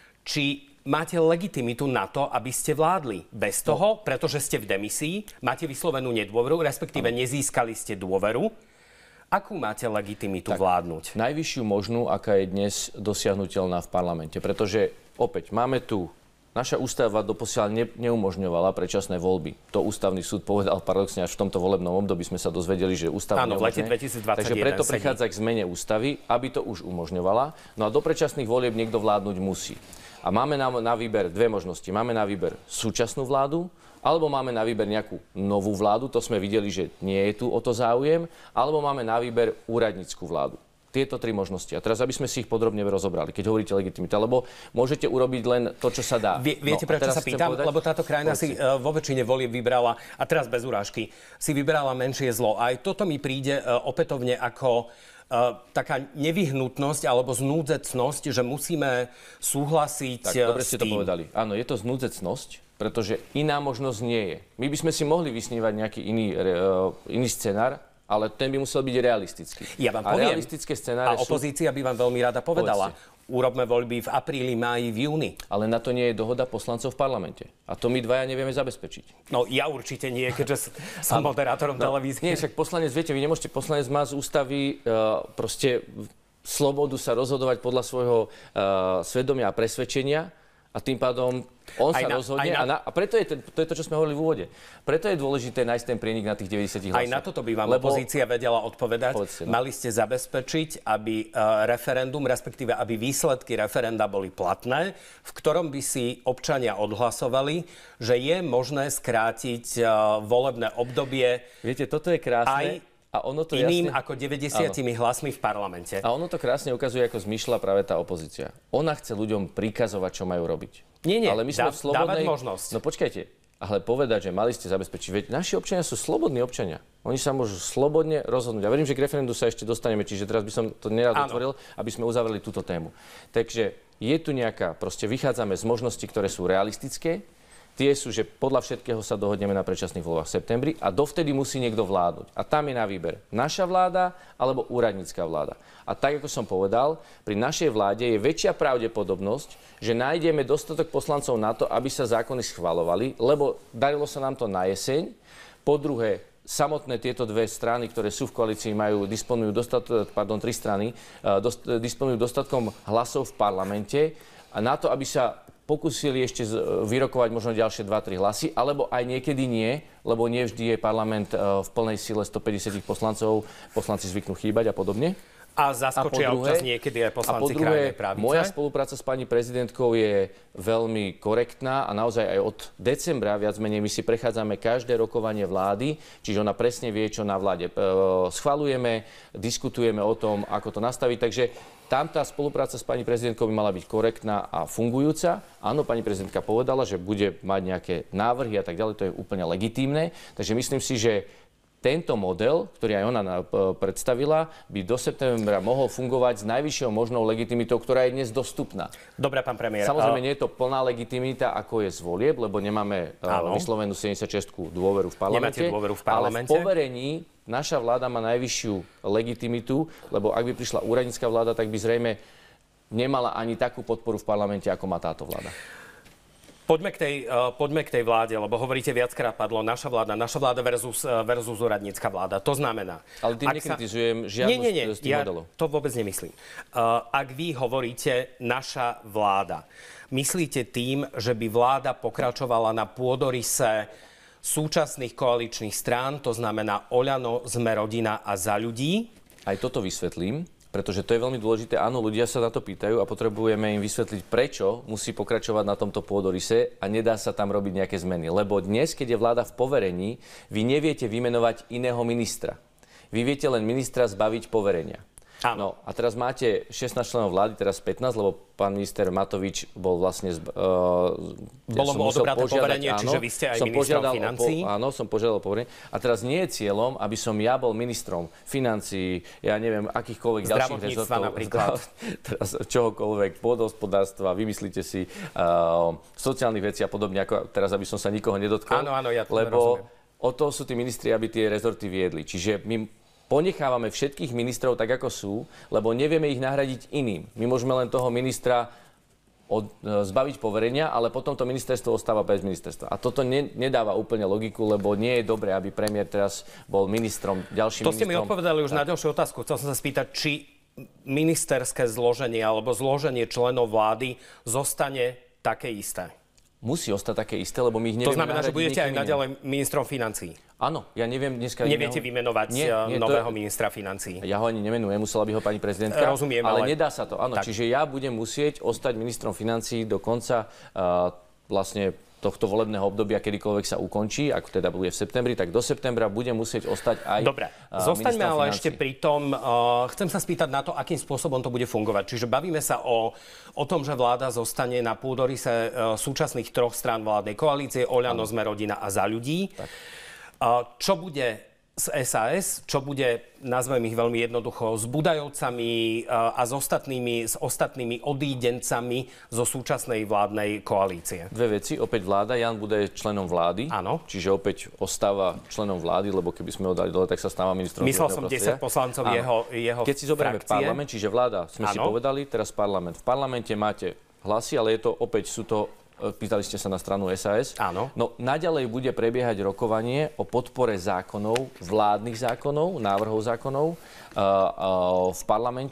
Speaker 1: či máte legitimitu na to, aby ste vládli bez toho, pretože ste v demisii, máte vyslovenú nedôveru, respektíve nezískali ste dôveru. Akú máte legitimitu tak, vládnuť?
Speaker 2: Najvyššiu možnú, aká je dnes dosiahnuteľná v parlamente, pretože opäť máme tu naša ústava doposiaľ ne, neumožňovala predčasné voľby. To ústavný súd povedal paradoxne, až v tomto volebnom období sme sa dozvedeli, že ústava
Speaker 1: Áno, v lete dvetisícdvadsaťjeden.
Speaker 2: Takže preto prichádza k zmene ústavy, aby to už umožňovala. No a do predčasných volieb niekto vládnuť musí. A máme na, na výber dve možnosti. Máme na výber súčasnú vládu, alebo máme na výber nejakú novú vládu, to sme videli, že nie je tu o to záujem, alebo máme na výber úradnícku vládu. Tieto tri možnosti. A teraz, aby sme si ich podrobne rozobrali, keď hovoríte legitimita, lebo môžete urobiť len to, čo sa dá.
Speaker 1: Vie, viete, no, prečo sa pýtam? Povedať? Lebo táto krajina Povedci. si uh, vo väčšine volieb vybrala, a teraz bez urážky, si vybrala menšie zlo. Aj toto mi príde uh, opätovne ako uh, taká nevyhnutnosť alebo znúdzecnosť, že musíme súhlasiť tak,
Speaker 2: dobre
Speaker 1: s
Speaker 2: ste to
Speaker 1: tým.
Speaker 2: povedali. Áno, je to znúdzecnosť, pretože iná možnosť nie je. My by sme si mohli vysnívať nejaký iný, uh, iný scenár, ale ten by musel byť realistický.
Speaker 1: Ja vám
Speaker 2: a
Speaker 1: poviem,
Speaker 2: realistické scenáre
Speaker 1: a opozícia
Speaker 2: sú...
Speaker 1: by vám veľmi rada povedala,
Speaker 2: Povedzte.
Speaker 1: urobme voľby v apríli, máji, v júni.
Speaker 2: Ale na to nie je dohoda poslancov v parlamente. A to my dvaja nevieme zabezpečiť.
Speaker 1: No ja určite nie, keďže som moderátorom no, televízie.
Speaker 2: Nie, však poslanec, viete, vy nemôžete, poslanec má z ústavy uh, proste slobodu sa rozhodovať podľa svojho uh, svedomia a presvedčenia. A tým pádom on aj sa na, rozhodne. Na... A, na, a preto je, ten, to je to, čo sme hovorili v úvode. Preto je dôležité nájsť ten prienik na tých deväťdesiat hlasov.
Speaker 1: Aj na toto by vám lebo... opozícia vedela odpovedať. Povedzte, no. Mali ste zabezpečiť, aby uh, referendum, respektíve aby výsledky referenda boli platné, v ktorom by si občania odhlasovali, že je možné skrátiť uh, volebné obdobie.
Speaker 2: Viete, toto je krásne. Aj A ono to
Speaker 1: iným
Speaker 2: jasne...
Speaker 1: ako deväťdesiatimi hlasmi v parlamente.
Speaker 2: A ono to krásne ukazuje, ako zmýšľa práve tá opozícia. Ona chce ľuďom prikazovať, čo majú robiť.
Speaker 1: Nie, nie,
Speaker 2: ale my sme
Speaker 1: dá,
Speaker 2: v slobodnej...
Speaker 1: dávať možnosť.
Speaker 2: No počkajte, ale povedať, že mali ste zabezpečiť. Veď naši občania sú slobodní občania. Oni sa môžu slobodne rozhodnúť. A verím, že k referendu sa ešte dostaneme, čiže teraz by som to nerad otvoril, aby sme uzavreli túto tému. Takže je tu nejaká, proste vychádzame z možností, ktoré sú realistické. Tie sú, že podľa všetkého sa dohodneme na predčasných voľbách v septembri a dovtedy musí niekto vládnuť. A tam je na výber naša vláda alebo úradnícka vláda. A tak, ako som povedal, pri našej vláde je väčšia pravdepodobnosť, že nájdeme dostatok poslancov na to, aby sa zákony schvaľovali, lebo darilo sa nám to na jeseň. Po druhé, samotné tieto dve strany, ktoré sú v koalícii, majú, disponujú dostat, pardon, tri strany, dost, disponujú dostatkom hlasov v parlamente a na to, aby sa pokúsili ešte vyrokovať možno ďalšie dva tri hlasy, alebo aj niekedy nie, lebo nie vždy je parlament v plnej sile stopäťdesiat poslancov, poslanci zvyknú chýbať a podobne.
Speaker 1: A zaskočia občas niekedy aj poslanci krajnej pravice.
Speaker 2: Moja spolupráca s pani prezidentkou je veľmi korektná a naozaj aj od decembra viac menej my si prechádzame každé rokovanie vlády, čiže ona presne vie, čo na vláde schvaľujeme, diskutujeme o tom, ako to nastaviť, takže tam tá spolupráca s pani prezidentkou by mala byť korektná a fungujúca. Áno, pani prezidentka povedala, že bude mať nejaké návrhy a tak ďalej, to je úplne legitímne. Takže myslím si, že tento model, ktorý aj ona predstavila, by do septembra mohol fungovať s najvyššou možnou legitimitou, ktorá je dnes dostupná.
Speaker 1: Dobre, pán premiér.
Speaker 2: Samozrejme, nie je to plná legitimita, ako je z volieb, lebo nemáme áno. vyslovenú sedemdesiatšesť dôveru v parlamente.
Speaker 1: Nemáte dôveru v parlamente.
Speaker 2: Ale v poverení naša vláda má najvyššiu legitimitu, lebo ak by prišla úradnícka vláda, tak by zrejme nemala ani takú podporu v parlamente, ako má táto vláda.
Speaker 1: Poďme k, tej, uh, poďme k tej vláde, lebo hovoríte viackrát padlo naša vláda, naša vláda versus, uh, versus úradnícka vláda. To znamená...
Speaker 2: Ale tým nekritizujem sa... žiadnu nie, nie, nie. z tých ja modelov.
Speaker 1: To vôbec nemyslím. Uh, ak vy hovoríte naša vláda, myslíte tým, že by vláda pokračovala na pôdoryse súčasných koaličných strán, to znamená Oľano, Sme rodina a Za ľudí?
Speaker 2: Aj toto vysvetlím. Pretože to je veľmi dôležité. Áno, ľudia sa na to pýtajú a potrebujeme im vysvetliť, prečo musí pokračovať na tomto pôdoryse a nedá sa tam robiť nejaké zmeny. Lebo dnes, keď je vláda v poverení, vy neviete vymenovať iného ministra. Vy viete len ministra zbaviť poverenia.
Speaker 1: Áno.
Speaker 2: No a teraz máte šestnásť členov vlády, teraz pätnásť, lebo pán minister Matovič bol vlastne... Uh,
Speaker 1: Bolo mu odobraté poverenie, áno, čiže vy ste aj ministrom financií?
Speaker 2: Po, áno, som požiadal poverenie. A teraz nie je cieľom, aby som ja bol ministrom financií, ja neviem, akýchkoľvek ďalších rezortov.
Speaker 1: Napríklad.
Speaker 2: Teraz čohokoľvek, pôdohospodárstva, vymyslíte si uh, sociálnych vecí a podobne, ako teraz, aby som sa nikoho nedotkol.
Speaker 1: Áno, áno, ja to
Speaker 2: lebo o to sú tí ministri, aby tie rezorty viedli. Čiže my ponechávame všetkých ministrov tak, ako sú, lebo nevieme ich nahradiť iným. My môžeme len toho ministra od, zbaviť poverenia, ale potom to ministerstvo ostáva bez ministerstva. A toto ne, nedáva úplne logiku, lebo nie je dobré, aby premiér teraz bol ministrom, ďalším
Speaker 1: to
Speaker 2: ministrom.
Speaker 1: To ste mi odpovedali už tak. Na ďalšiu otázku. Chcel som sa spýtať, či ministerské zloženie alebo zloženie členov vlády zostane také isté.
Speaker 2: Musí ostať také isté, lebo my ich nevieme.
Speaker 1: To znamená, že budete aj naďalej ministrom financií?
Speaker 2: Áno, ja neviem dneska...
Speaker 1: Neviete
Speaker 2: iného...
Speaker 1: vymenovať nie, nie, nového
Speaker 2: to...
Speaker 1: ministra financií?
Speaker 2: Ja ho ani nemenujem, musela by ho pani prezidentka.
Speaker 1: Rozumiem,
Speaker 2: ale...
Speaker 1: ale...
Speaker 2: nedá sa to, áno. Tak. Čiže ja budem musieť ostať ministrom financií do konca uh, vlastne tohto volebného obdobia, kedykoľvek sa ukončí, ako teda bude v septembri, tak do septembra budem musieť ostať aj
Speaker 1: Dobre, zostaňme ale financí. Ešte pri tom, uh, chcem sa spýtať na to, akým spôsobom to bude fungovať. Čiže bavíme sa o, o tom, že vláda zostane na pôdoryse uh, súčasných troch strán vládnej koalície, Oľano, Sme rodina a Za ľudí. Uh, čo bude z es a es, čo bude, nazvem ich veľmi jednoducho, s Budajovcami a s ostatnými, s ostatnými odídencami zo súčasnej vládnej koalície?
Speaker 2: Dve veci. Opäť vláda. Jan Budaj je členom vlády.
Speaker 1: Áno. Čiže
Speaker 2: opäť ostáva členom vlády, lebo keby sme ho dali dole, tak sa stáva ministrom.
Speaker 1: Myslel som desať poslancov jeho, jeho
Speaker 2: Keď si zoberieme
Speaker 1: frakcie.
Speaker 2: Parlament, čiže vláda, sme
Speaker 1: áno.
Speaker 2: si povedali, teraz parlament. V parlamente máte hlasy, ale je to opäť, sú to pýtali ste sa na stranu es a es.
Speaker 1: Áno.
Speaker 2: No naďalej bude prebiehať rokovanie o podpore zákonov, vládnych zákonov, návrhov zákonov uh, uh, v parlamente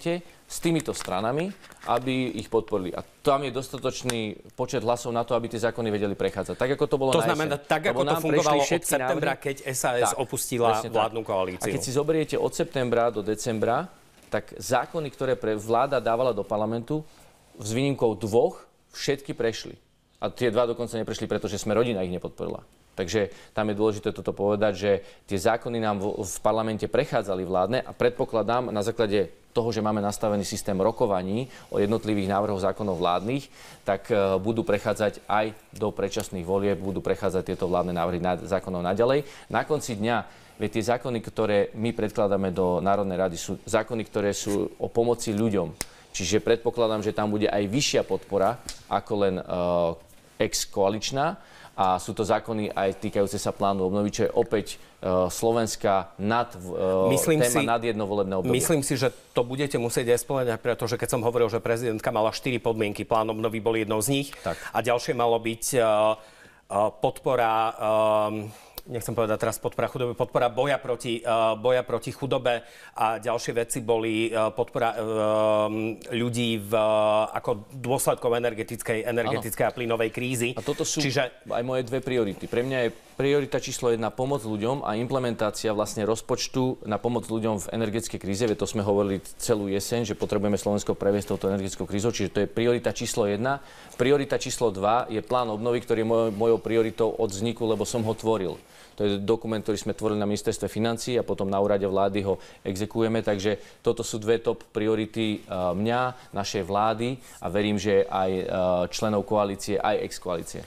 Speaker 2: s týmito stranami, aby ich podporili. A tam je dostatočný počet hlasov na to, aby tie zákony vedeli prechádzať. Tak, ako to bolo
Speaker 1: to
Speaker 2: na
Speaker 1: znamená,
Speaker 2: jeseň.
Speaker 1: tak, ako to fungovalo od septembra,
Speaker 2: návrhy,
Speaker 1: keď es a es
Speaker 2: tak,
Speaker 1: opustila vládnu koalíciu.
Speaker 2: A keď si zoberiete od septembra do decembra, tak zákony, ktoré pre vláda dávala do parlamentu, s výnimkou dvoch, všetky prešli. A tie dva dokonca neprešli, pretože Sme rodina ich nepodporila. Takže tam je dôležité toto povedať, že tie zákony nám v, v parlamente prechádzali vládne a predpokladám na základe toho, že máme nastavený systém rokovaní o jednotlivých návrhoch zákonov vládnych, tak uh, budú prechádzať aj do predčasných volieb, budú prechádzať tieto vládne návrhy na, zákonov naďalej. Na konci dňa, veď tie zákony, ktoré my predkladáme do Národnej rady, sú zákony, ktoré sú o pomoci ľuďom. Čiže predpokladám, že tam bude aj vyššia podpora ako len uh, ex-koaličná. A sú to zákony aj týkajúce sa plánu obnovy, čo je opäť uh, Slovenska nad, uh, téma si, nad jedno volebné obdobie.
Speaker 1: Myslím si, že to budete musieť aj spĺňať, pretože keď som hovoril, že prezidentka mala štyri podmienky, plán obnovy bol jednou z nich tak. A ďalšie malo byť uh, uh, podpora... Um, nechcem povedať teraz podpora chudoby, podpora boja proti, uh, boja proti chudobe a ďalšie veci boli uh, podpora uh, ľudí v, uh, ako dôsledkov energetickej, energetickej a plynovej krízy.
Speaker 2: A toto sú
Speaker 1: Čiže...
Speaker 2: aj moje dve priority. Pre mňa je priorita číslo jedna pomoc ľuďom a implementácia vlastne rozpočtu na pomoc ľuďom v energetickej kríze. Veď to sme hovorili celú jeseň, že potrebujeme Slovensko previesť touto energetickou krízou, čiže to je priorita číslo jedna. Priorita číslo dva je plán obnovy, ktorý je mojou, mojou prioritou od vzniku, lebo som ho tvoril. To je dokument, ktorý sme tvorili na ministerstve financií a potom na úrade vlády ho exekujeme. Takže toto sú dve top priority uh, mňa, našej vlády a verím, že aj uh, členov koalície, aj ex-koalície.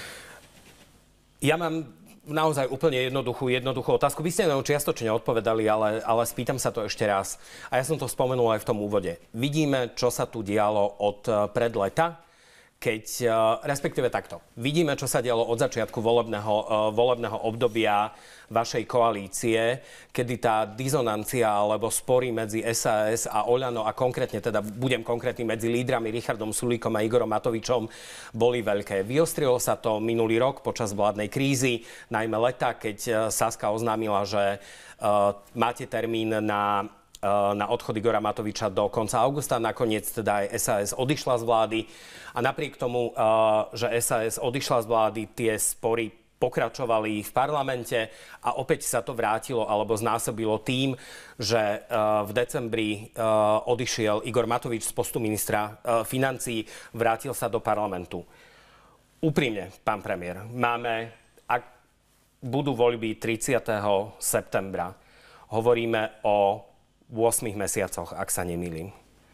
Speaker 1: Ja mám naozaj úplne jednoduchú, jednoduchú otázku. Vy ste nám čiastočne odpovedali, ale, ale spýtam sa to ešte raz. A ja som to spomenul aj v tom úvode. Vidíme, čo sa tu dialo od pred leta, keď, respektíve takto, vidíme, čo sa dialo od začiatku volebného, volebného obdobia vašej koalície, kedy tá dizonancia alebo spory medzi es a es a Oľano a konkrétne, teda budem konkrétny, medzi lídrami Richardom Sulíkom a Igorom Matovičom boli veľké. Vyostrilo sa to minulý rok počas vládnej krízy, najmä leta, keď Saska oznámila, že uh, máte termín na na odchod Igora Matoviča do konca augusta. Nakoniec teda aj es a es odišla z vlády. A napriek tomu, že es a es odišla z vlády, tie spory pokračovali v parlamente a opäť sa to vrátilo alebo znásobilo tým, že v decembri odišiel Igor Matovič z postu ministra financií, vrátil sa do parlamentu. Úprimne, pán premiér, máme, ak budú voľby tridsiateho septembra, hovoríme o ôsmich mesiacoch, ak sa nemýlim.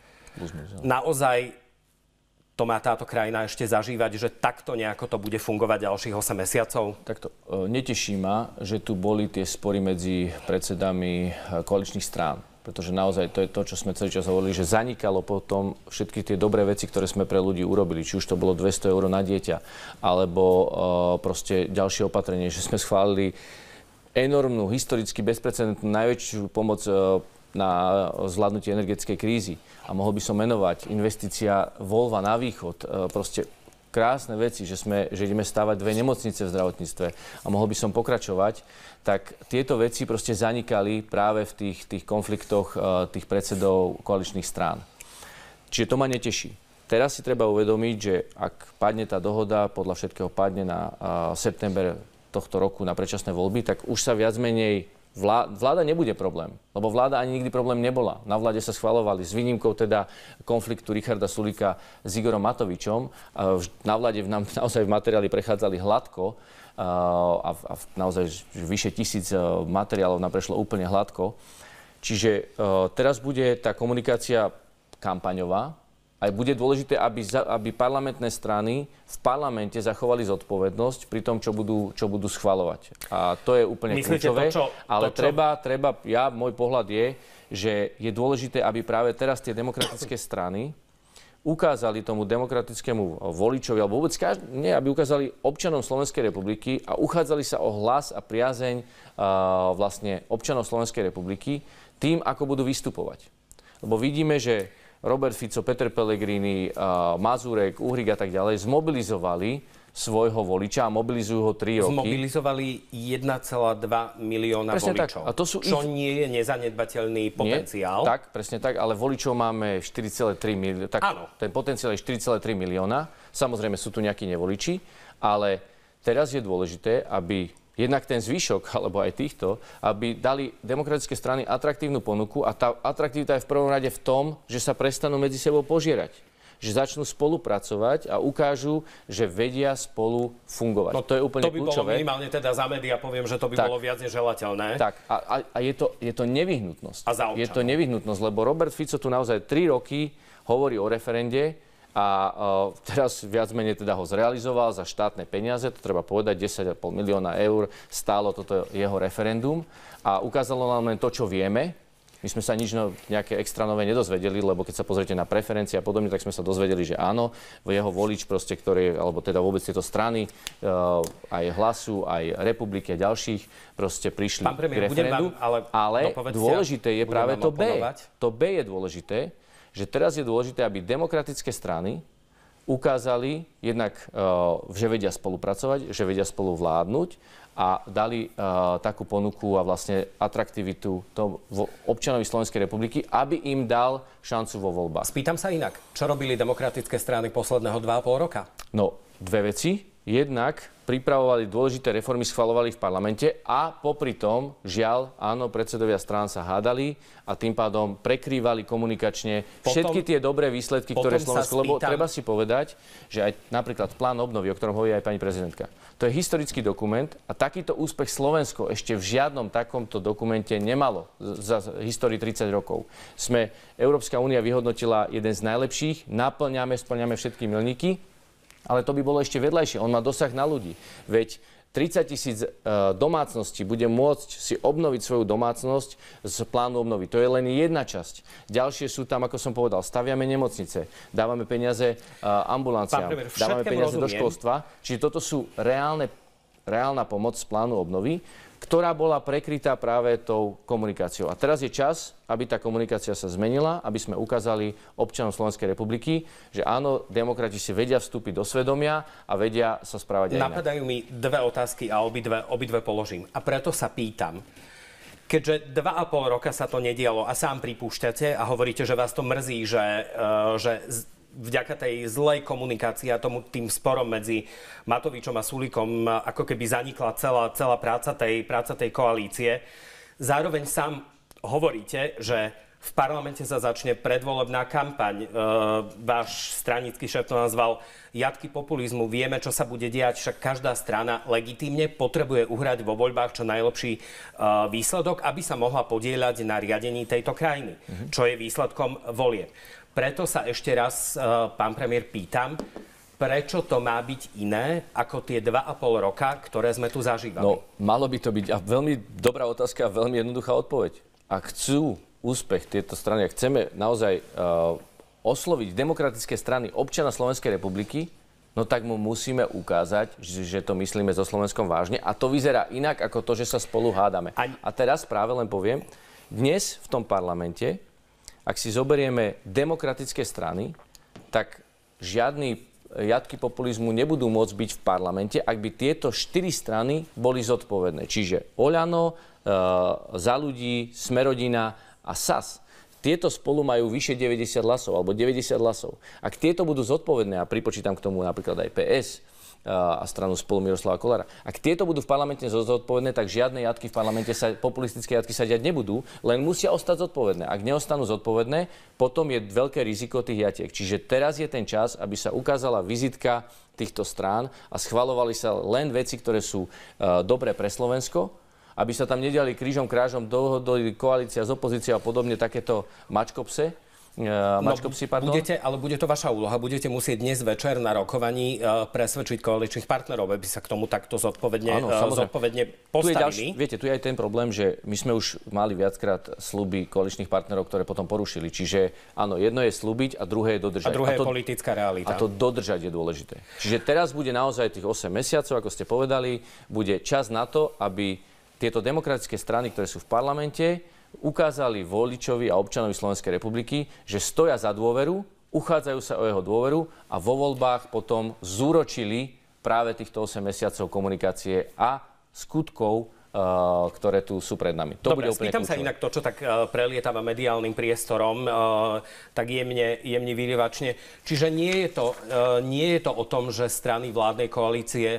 Speaker 1: Naozaj to má táto krajina ešte zažívať, že takto nejako to bude fungovať ďalších osem mesiacov?
Speaker 2: Takto. Neteší ma, že tu boli tie spory medzi predsedami koaličných strán. Pretože naozaj to je to, čo sme celý čas hovorili, že zanikalo potom všetky tie dobré veci, ktoré sme pre ľudí urobili. Či už to bolo dvesto eur na dieťa, alebo uh, proste ďalšie opatrenie, že sme schválili enormnú, historicky bezprecedentnú, najväčšiu pomoc uh, na zvládnutie energetickej krízy. A mohol by som menovať investícia Volva na východ, proste krásne veci, že, sme, že ideme stavať dve nemocnice v zdravotníctve a mohol by som pokračovať, tak tieto veci proste zanikali práve v tých, tých konfliktoch tých predsedov koaličných strán. Čiže to ma neteší. Teraz si treba uvedomiť, že ak padne tá dohoda, podľa všetkého padne na september tohto roku na predčasné voľby, tak už sa viac menej Vláda nebude problém, lebo vláda ani nikdy problém nebola. Na vláde sa schvaľovali s výnimkou teda konfliktu Richarda Sulíka s Igorom Matovičom. Na vláde nám naozaj v materiáli prechádzali hladko a, a naozaj vyše tisíc materiálov nám prešlo úplne hladko. Čiže teraz bude tá komunikácia kampaňová. Aj bude dôležité, aby, za, aby parlamentné strany v parlamente zachovali zodpovednosť pri tom, čo budú, čo budú schvaľovať. A to je úplne
Speaker 1: Myslíte
Speaker 2: kľúčové.
Speaker 1: To, čo,
Speaker 2: ale
Speaker 1: to, čo...
Speaker 2: treba, treba, ja, môj pohľad je, že je dôležité, aby práve teraz tie demokratické strany ukázali tomu demokratickému voličovi, alebo vôbec každý, nie, aby ukázali občanom Slovenskej republiky a uchádzali sa o hlas a priazeň uh, vlastne občanov Slovenskej republiky tým, ako budú vystupovať. Lebo vidíme, že Robert Fico, Peter Pellegrini, uh, Mazurek, Uhrik a tak ďalej zmobilizovali svojho voliča a mobilizujú ho tri roky.
Speaker 1: Zmobilizovali jeden celá dva milióna
Speaker 2: presne
Speaker 1: voličov,
Speaker 2: tak. A to sú
Speaker 1: čo
Speaker 2: ich...
Speaker 1: nie je nezanedbateľný potenciál.
Speaker 2: Nie, tak, presne tak, ale voličov máme štyri celé tri milióna. Tak
Speaker 1: áno.
Speaker 2: Ten potenciál je štyri celé tri milióna. Samozrejme sú tu nejakí nevoliči, ale teraz je dôležité, aby jednak ten zvyšok, alebo aj týchto, aby dali demokratické strany atraktívnu ponuku a tá atraktivita je v prvom rade v tom, že sa prestanú medzi sebou požierať. Že začnú spolupracovať a ukážu, že vedia spolu fungovať.
Speaker 1: No,
Speaker 2: to je úplne
Speaker 1: to by
Speaker 2: kľúčové.
Speaker 1: bolo minimálne teda za médiá, poviem, že to by
Speaker 2: tak,
Speaker 1: bolo viac než želateľné.
Speaker 2: Tak, a, a, a je, to, je to nevyhnutnosť.
Speaker 1: A za občanov.
Speaker 2: Je to nevyhnutnosť, lebo Robert Fico tu naozaj tri roky hovorí o referende a uh, teraz viac menej teda ho zrealizoval za štátne peniaze, to treba povedať, desať celá päť milióna eur stálo toto jeho referendum a ukázalo nám len to, čo vieme. My sme sa nič no, nejaké extra nové nedozvedeli, lebo keď sa pozriete na preferencie a podobne, tak sme sa dozvedeli, že áno, jeho volič proste, ktorý, alebo teda vôbec tieto strany, uh, aj Hlasu, aj Republiky a ďalších, proste prišli
Speaker 1: Pán premiér,
Speaker 2: k referendu.
Speaker 1: vám, ale
Speaker 2: ale dôležité je práve to B.
Speaker 1: oponovať.
Speaker 2: To B je dôležité, že teraz je dôležité, aby demokratické strany ukázali jednak, uh, že vedia spolupracovať, že vedia spolu vládnuť a dali uh, takú ponuku a vlastne atraktivitu to, občanovi Slovenskej republiky, aby im dal šancu vo voľbách.
Speaker 1: Spýtam sa inak. Čo robili demokratické strany posledného dva a pol roka?
Speaker 2: No, dve veci. Jednak pripravovali dôležité reformy, schvaľovali v parlamente a popri tom, žiaľ, áno, predsedovia strán sa hádali a tým pádom prekrývali komunikačne potom, všetky tie dobré výsledky, ktoré Slovensko... Lebo treba si povedať, že aj napríklad plán obnovy, o ktorom hovorí aj pani prezidentka, to je historický dokument a takýto úspech Slovensko ešte v žiadnom takomto dokumente nemalo za histórii tridsať rokov. Sme, Európska únia vyhodnotila jeden z najlepších, naplňame, splňame všetky milníky. Ale to by bolo ešte vedľajšie. On má dosah na ľudí. Veď tridsať tisíc domácností bude môcť si obnoviť svoju domácnosť z plánu obnovy. To je len jedna časť. Ďalšie sú tam, ako som povedal, staviame nemocnice, dávame peniaze ambulanciám, dávame peniaze rozumiem. do školstva. Čiže toto sú reálne, reálna pomoc z plánu obnovy, ktorá bola prekrytá práve tou komunikáciou. A teraz je čas, aby tá komunikácia sa zmenila, aby sme ukázali občanom Slovenskej republiky, že áno, demokrati si vedia vstúpiť do svedomia a vedia sa správať aj inak.
Speaker 1: Napadajú mi dve otázky a obidve, obidve položím. A preto sa pýtam, keďže dva a pol roka sa to nedialo a sám pripúšťate a hovoríte, že vás to mrzí, že, uh, že vďaka tej zlej komunikácii a tomu tým sporom medzi Matovičom a Sulíkom ako keby zanikla celá, celá práca, tej, práca tej koalície. Zároveň sám hovoríte, že v parlamente sa začne predvolebná kampaň. E, váš stranický šéf to nazval jatky populizmu. Vieme, čo sa bude diať, však každá strana legitímne potrebuje uhrať vo voľbách čo najlepší e, výsledok, aby sa mohla podieľať na riadení tejto krajiny, mm-hmm. čo je výsledkom volieb. Preto sa ešte raz, pán premiér, pýtam, prečo to má byť iné ako tie dva a pol roka, ktoré sme tu zažívali?
Speaker 2: No, malo by to byť, a veľmi dobrá otázka a veľmi jednoduchá odpoveď. Ak chcú úspech tieto strany, ak chceme naozaj uh, osloviť demokratické strany občana Slovenskej republiky, no tak mu musíme ukázať, že, že to myslíme so Slovenskom vážne. A to vyzerá inak ako to, že sa spolu hádame. A, a teraz práve len poviem, dnes v tom parlamente, ak si zoberieme demokratické strany, tak žiadny jatky populizmu nebudú môcť byť v parlamente, ak by tieto štyri strany boli zodpovedné. Čiže Oľano, e, Za ľudí, Smerodina a es a es. Tieto spolu majú vyše deväťdesiat hlasov, alebo deväťdesiat hlasov. Ak tieto budú zodpovedné, a pripočítam k tomu napríklad aj pé es, a stranu Spolu Miroslava Kollára. Ak tieto budú v parlamente zodpovedné, tak žiadne jatky v parlamente, sa, populistické jatky sa diať nebudú, len musia ostať zodpovedné. Ak neostanú zodpovedné, potom je veľké riziko tých jatiek. Čiže teraz je ten čas, aby sa ukázala vizitka týchto strán a schvaľovali sa len veci, ktoré sú uh, dobré pre Slovensko, aby sa tam nediali krížom krážom dohody koalícia s opozíciou a podobne takéto mačkopse. Uh,
Speaker 1: no, budete, ale bude to vaša úloha. Budete musieť dnes večer na rokovaní uh, presvedčiť koaličných partnerov, aby sa k tomu takto zodpovedne, áno, uh, zodpovedne postavili. Tu je ďalší,
Speaker 2: viete, tu je aj ten problém, že my sme už mali viackrát sľuby koaličných partnerov, ktoré potom porušili. Čiže áno, jedno je slúbiť a druhé je dodržať.
Speaker 1: A druhé
Speaker 2: a to,
Speaker 1: je politická realita.
Speaker 2: A to dodržať je dôležité. Čiže teraz bude naozaj tých osem mesiacov, ako ste povedali, bude čas na to, aby tieto demokratické strany, ktoré sú v parlamente, ukázali voličovi a občanovi Slovenskej republiky, že stoja za dôveru, uchádzajú sa o jeho dôveru a vo voľbách potom zúročili práve týchto osem mesiacov komunikácie a skutkov, ktoré tu sú pred nami. To
Speaker 1: Dobre,
Speaker 2: bude úplne
Speaker 1: spýtam
Speaker 2: kľúčové.
Speaker 1: sa inak to, čo tak prelietava mediálnym priestorom, tak jemne, jemne vyrievačne. Čiže nie je, to, nie je to o tom, že strany vládnej koalície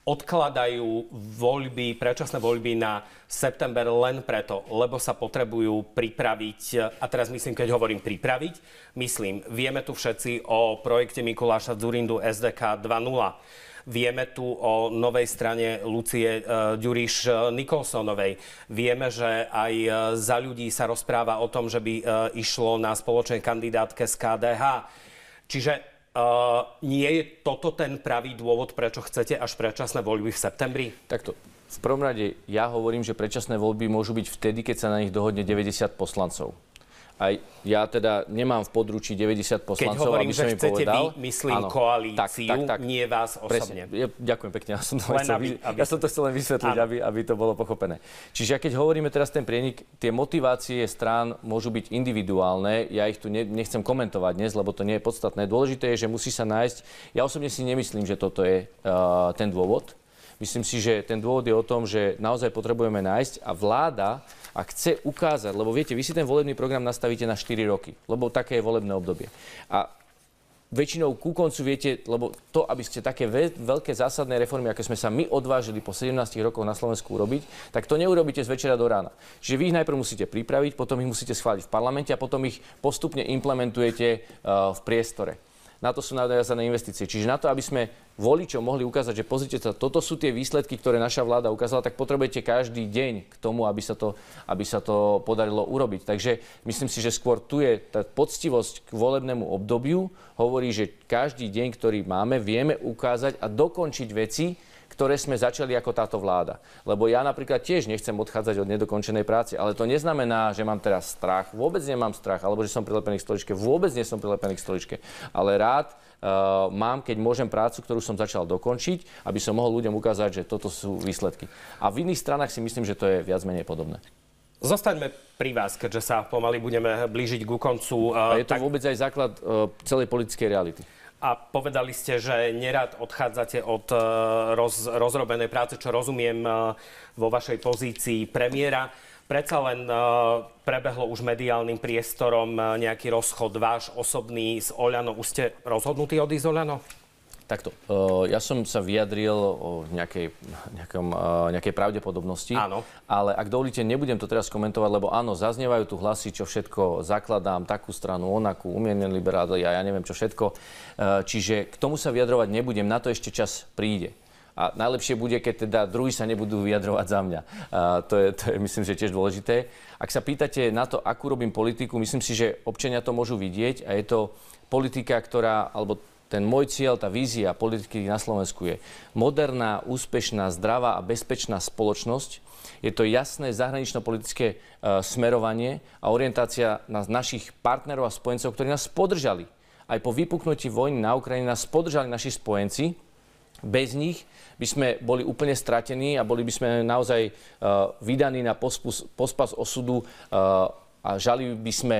Speaker 1: odkladajú voľby, predčasné voľby na september len preto, lebo sa potrebujú pripraviť, a teraz myslím, keď hovorím pripraviť, myslím, vieme tu všetci o projekte Mikuláša Dzurindu es dé ká dva bodka nula. Vieme tu o novej strane Lucie uh, Ďuriš-Nikolsonovej. Vieme, že aj uh, Za ľudí sa rozpráva o tom, že by uh, išlo na spoločnej kandidátke z ká dé há. Čiže uh, nie je toto ten pravý dôvod, prečo chcete až predčasné voľby v septembri?
Speaker 2: Takto. V prvom rade ja hovorím, že predčasné voľby môžu byť vtedy, keď sa na nich dohodne deväťdesiat poslancov. Aj ja teda nemám v područí deväťdesiat poslancov,
Speaker 1: keď hovorím,
Speaker 2: aby som
Speaker 1: že
Speaker 2: im
Speaker 1: chcete
Speaker 2: povedal.
Speaker 1: vy, myslím
Speaker 2: áno,
Speaker 1: koalíciu,
Speaker 2: tak, tak, tak.
Speaker 1: nie vás osobne.
Speaker 2: Ja, ďakujem pekne, ja som to,
Speaker 1: Len
Speaker 2: chcel,
Speaker 1: aby, aby...
Speaker 2: ja som to chcel len vysvetliť, aby, aby to bolo pochopené. Čiže keď hovoríme teraz ten prienik, tie motivácie strán môžu byť individuálne, ja ich tu ne, nechcem komentovať dnes, lebo to nie je podstatné. Dôležité je, že musí sa nájsť, ja osobne si nemyslím, že toto je uh, ten dôvod. Myslím si, že ten dôvod je o tom, že naozaj potrebujeme nájsť a vláda, ak chce ukázať, lebo viete, vy si ten volebný program nastavíte na štyri roky, lebo také je volebné obdobie. A väčšinou ku koncu viete, lebo to, aby ste také veľké zásadné reformy, aké sme sa my odvážili po sedemnástich rokoch na Slovensku urobiť, tak to neurobíte z večera do rána. Čiže vy ich najprv musíte pripraviť, potom ich musíte schváliť v parlamente a potom ich postupne implementujete uh, v priestore. Na to sú naviazané investície. Čiže na to, aby sme voličom mohli ukázať, že pozrite sa, toto sú tie výsledky, ktoré naša vláda ukázala, tak potrebujete každý deň k tomu, aby sa to, aby sa to podarilo urobiť. Takže myslím si, že skôr tu je tá poctivosť k volebnému obdobiu, hovorí, že každý deň, ktorý máme, vieme ukázať a dokončiť veci, ktoré sme začali ako táto vláda. Lebo ja napríklad tiež nechcem odchádzať od nedokončenej práce, ale to neznamená, že mám teraz strach. Vôbec nemám strach, alebo že som prilepený k stoličke. Vôbec nie som prilepený k stoličke. Ale rád uh, mám, keď môžem prácu, ktorú som začal dokončiť, aby som mohol ľuďom ukázať, že toto sú výsledky. A v iných stranách si myslím, že to je viac menej podobné.
Speaker 1: Zostaňme pri vás, keďže sa pomaly budeme blížiť ku koncu.
Speaker 2: Uh, A je to
Speaker 1: tak...
Speaker 2: vôbec aj základ uh, celej politickej reality.
Speaker 1: A povedali ste, že nerad odchádzate od roz, rozrobenej práce, čo rozumiem vo vašej pozícii premiéra. Predsa len prebehlo už mediálnym priestorom nejaký rozchod váš osobný s Oľano. Už ste rozhodnutí odísť z Oľano?
Speaker 2: Takto. Ja som sa vyjadril o nejakej, nejakom, nejakej pravdepodobnosti.
Speaker 1: Áno.
Speaker 2: Ale ak dovolíte, nebudem to teraz komentovať, lebo áno, zaznievajú tu hlasy, čo všetko zakladám, takú stranu, onakú, umierne liberáli a ja neviem čo všetko. Čiže k tomu sa vyjadrovať nebudem, na to ešte čas príde. A najlepšie bude, keď teda druhí sa nebudú vyjadrovať za mňa. A to je, to je, myslím, že tiež dôležité. Ak sa pýtate na to, akú robím politiku, myslím si, že občania to môžu vidieť a je to politika, ktorá, alebo ten môj cieľ, tá vízia politiky na Slovensku je moderná, úspešná, zdravá a bezpečná spoločnosť. Je to jasné zahranično-politické uh, smerovanie a orientácia na našich partnerov a spojencov, ktorí nás podržali. Aj po vypuknutí vojny na Ukrajine nás podržali naši spojenci. Bez nich by sme boli úplne stratení a boli by sme naozaj uh, vydaní na pospas, pospas osudu uh, a žali by sme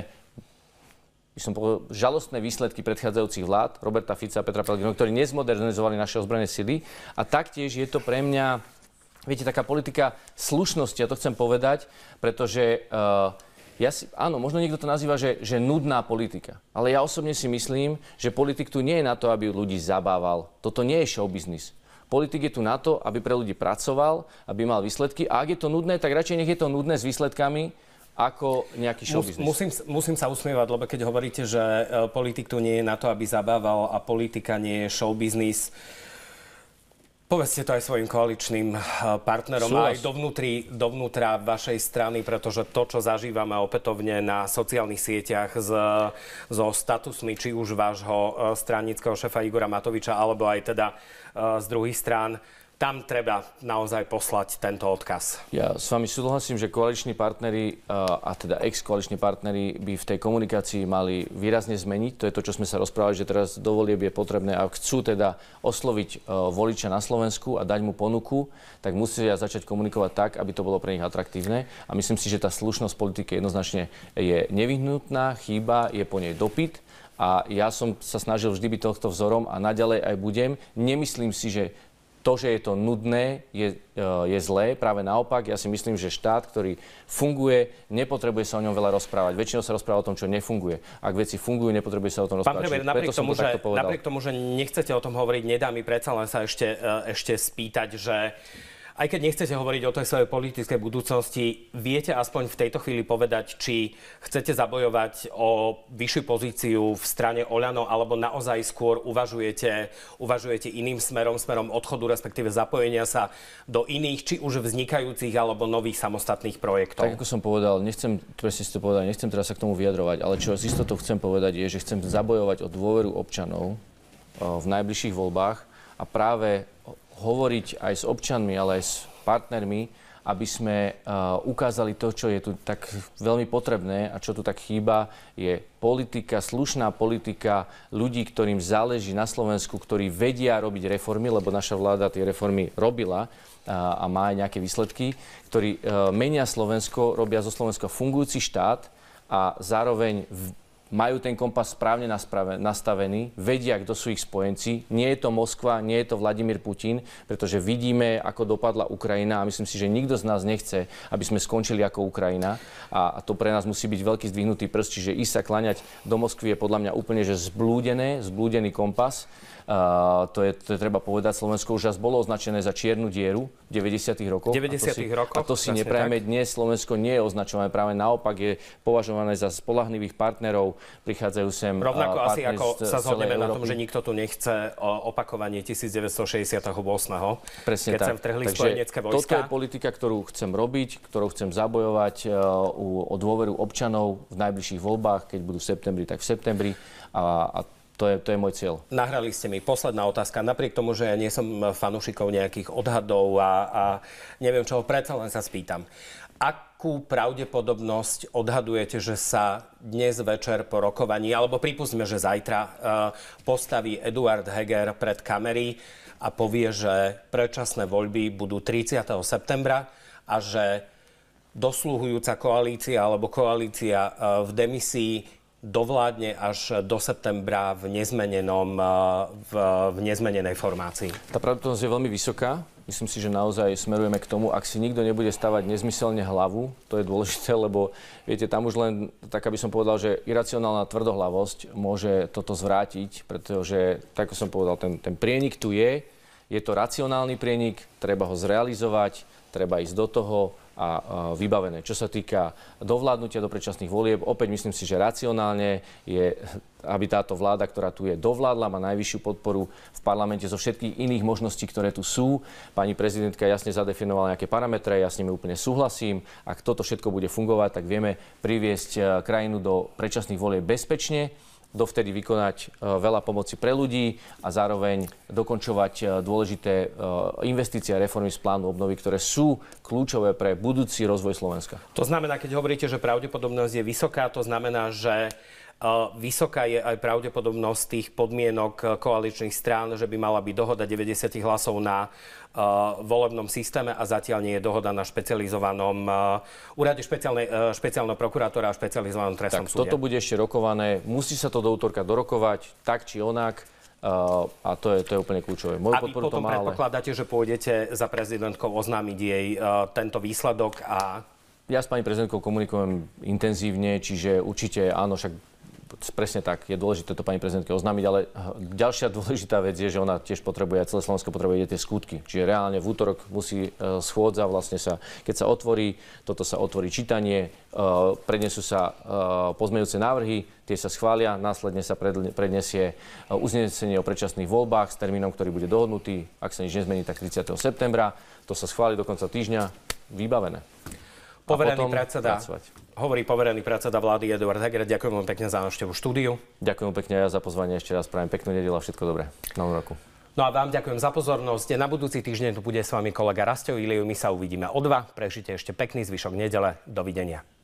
Speaker 2: by som povedal, žalostné výsledky predchádzajúcich vlád, Roberta Fica a Petra Pellegriniho, ktorí nezmodernizovali naše ozbrojené sily. A taktiež je to pre mňa, viete, taká politika slušnosti, ja to chcem povedať, pretože uh, ja si, áno, možno niekto to nazýva, že, že nudná politika. Ale ja osobne si myslím, že politik tu nie je na to, aby ľudí zabával. Toto nie je showbiznis. Politik je tu na to, aby pre ľudí pracoval, aby mal výsledky. A ak je to nudné, tak radšej nech je to nudné s výsledkami, ako nejaký showbiznis.
Speaker 1: Musím, musím sa usmievať, lebo keď hovoríte, že politik tu nie je na to, aby zabával a politika nie je showbiznis, povedzte to aj svojim koaličným partnerom a aj dovnútri, dovnútra vašej strany, pretože to, čo zažívame opätovne na sociálnych sieťach s, so statusmi, či už vášho stranického šéfa Igora Matoviča, alebo aj teda z druhých strán, tam treba naozaj poslať tento odkaz. Ja
Speaker 2: s vami súhlasím, že koaliční partneri, a teda ex-koaliční partneri by v tej komunikácii mali výrazne zmeniť. To je to, čo sme sa rozprávali, že teraz do volieb je potrebné, ak chcú teda osloviť voliča na Slovensku a dať mu ponuku, tak musia začať komunikovať tak, aby to bolo pre nich atraktívne. A myslím si, že tá slušnosť politiky jednoznačne je nevyhnutná, chýba, je po nej dopyt. A ja som sa snažil vždy byť tohto vzorom a naďalej aj budem. Nemyslím si, že to, že je to nudné, je, je zlé. Práve naopak, ja si myslím, že štát, ktorý funguje, nepotrebuje sa o ňom veľa rozprávať. Väčšinou sa rozpráva o tom, čo nefunguje. Ak veci fungujú, nepotrebuje sa o tom rozprávať.
Speaker 1: Pán premiér, napriek tomu, že, napriek tomu, že nechcete o tom hovoriť, nedá mi predsa len sa ešte, ešte spýtať, že aj keď nechcete hovoriť o tej svojej politickej budúcnosti, viete aspoň v tejto chvíli povedať, či chcete zabojovať o vyššiu pozíciu v strane Oľano, alebo naozaj skôr uvažujete, uvažujete iným smerom, smerom odchodu, respektíve zapojenia sa do iných, či už vznikajúcich, alebo nových samostatných projektov?
Speaker 2: Tak ako som povedal, nechcem, presne si to povedať, nechcem teraz sa k tomu vyjadrovať, ale čo z istotou chcem povedať je, že chcem zabojovať o dôveru občanov v najbližších voľbách a práve hovoriť aj s občanmi, ale aj s partnermi, aby sme uh, ukázali to, čo je tu tak veľmi potrebné a čo tu tak chýba, je politika, slušná politika ľudí, ktorým záleží na Slovensku, ktorí vedia robiť reformy, lebo naša vláda tie reformy robila uh, a má aj nejaké výsledky, ktorí uh, menia Slovensko, robia zo Slovenska fungujúci štát a zároveň v majú ten kompas správne nastavený, vedia, kto sú ich spojenci. Nie je to Moskva, nie je to Vladimír Putin, pretože vidíme, ako dopadla Ukrajina a myslím si, že nikto z nás nechce, aby sme skončili ako Ukrajina. A to pre nás musí byť veľký zdvihnutý prst, čiže ísť sa kláňať do Moskvy je podľa mňa úplne že zblúdené, zblúdený kompas. Uh, to, je, to je treba povedať, Slovensko už raz bolo označené za čiernu dieru v deväťdesiatych rokoch.
Speaker 1: deväťdesiatych rokoch.
Speaker 2: A to si neprajeme dnes. Slovensko nie je označované, práve naopak je považované za spoľahlivých partnerov. Prichádzajú sem
Speaker 1: rovnako
Speaker 2: uh,
Speaker 1: asi ako sa zhodneme na tom,
Speaker 2: Európy.
Speaker 1: že nikto tu nechce opakovanie devätnásťstošesťdesiatosem.
Speaker 2: Presne
Speaker 1: keď
Speaker 2: tak.
Speaker 1: sem vtrhli
Speaker 2: Takže
Speaker 1: spojenecké vojska.
Speaker 2: Toto je politika, ktorú chcem robiť, ktorou chcem zabojovať uh, o dôveru občanov v najbližších voľbách, keď budú v septembri, tak v septembri. A, a To je, to je môj cieľ.
Speaker 1: Nahrali ste mi. Posledná otázka. Napriek tomu, že ja nie som fanúšikov nejakých odhadov a, a neviem čoho, predsa len sa spýtam. Akú pravdepodobnosť odhadujete, že sa dnes večer po rokovaní, alebo pripustme, že zajtra uh, postaví Eduard Heger pred kamery a povie, že predčasné voľby budú tridsiateho septembra a že dosluhujúca koalícia alebo koalícia uh, v demisii dovládne až do septembra v, nezmenenom, v, v nezmenenej formácii?
Speaker 2: Tá pravdepodobnosť je veľmi vysoká. Myslím si, že naozaj smerujeme k tomu, ak si nikto nebude stavať nezmyselne hlavu, to je dôležité, lebo viete, tam už len, tak aby som povedal, že iracionálna tvrdohlavosť môže toto zvrátiť, pretože, tak ako som povedal, ten, ten prienik tu je, je to racionálny prienik, treba ho zrealizovať, treba ísť do toho a vybavené. Čo sa týka dovládnutia do predčasných volieb, opäť myslím si, že racionálne je, aby táto vláda, ktorá tu je, dovládla, má najvyššiu podporu v parlamente zo všetkých iných možností, ktoré tu sú. Pani prezidentka jasne zadefinovala nejaké parametre, ja s nimi úplne súhlasím. Ak toto všetko bude fungovať, tak vieme priviesť krajinu do predčasných volieb bezpečne, dovtedy vykonať veľa pomoci pre ľudí a zároveň dokončovať dôležité investície a reformy z plánu obnovy, ktoré sú kľúčové pre budúci rozvoj Slovenska.
Speaker 1: To znamená, keď hovoríte, že pravdepodobnosť je vysoká, to znamená, že vysoká je aj pravdepodobnosť tých podmienok koaličných strán, že by mala byť dohoda deväťdesiat hlasov na uh, volebnom systéme a zatiaľ nie je dohoda na špecializovanom uh, úrade špeciálnej, uh, špeciálneho prokurátora a špecializovanom trestnom súde.
Speaker 2: Tak toto bude ešte rokované. Musí sa to do útorka dorokovať, tak či onak. Uh, a to je, to je úplne kľúčové. Moju
Speaker 1: a vy potom
Speaker 2: má,
Speaker 1: predpokladáte, že pôjdete za prezidentkou oznámiť jej uh, tento výsledok a...
Speaker 2: Ja s pani prezidentkou komunikujem intenzívne, čiže určite áno, však presne tak, je dôležité to pani prezidentke oznámiť, ale ďalšia dôležitá vec je, že ona tiež potrebuje, celé Slovensko potrebuje tie skutky. Čiže reálne v útorok musí schôdza, vlastne sa, keď sa otvorí, toto sa otvorí čítanie, prednesú sa pozmeňujúce návrhy, tie sa schvália, následne sa prednesie uznesenie o predčasných voľbách s termínom, ktorý bude dohodnutý. Ak sa nič nezmení, tak tridsiateho septembra. To sa schváli do konca týždňa. Vybavené.
Speaker 1: Poverený predseda,
Speaker 2: pracovať.
Speaker 1: Hovorí poverený predseda vlády Eduard Heger. Ďakujem vám pekne za návštevu štúdiu.
Speaker 2: Ďakujem pekne aj za pozvanie. Ešte raz prajem peknú nedeľu a všetko dobré. Na novom roku.
Speaker 1: No a vám ďakujem za pozornosť. Na budúci týždeň tu bude s vami kolega Rastio Iliu. My sa uvidíme o dva. Prežite ešte pekný zvyšok nedele. Dovidenia.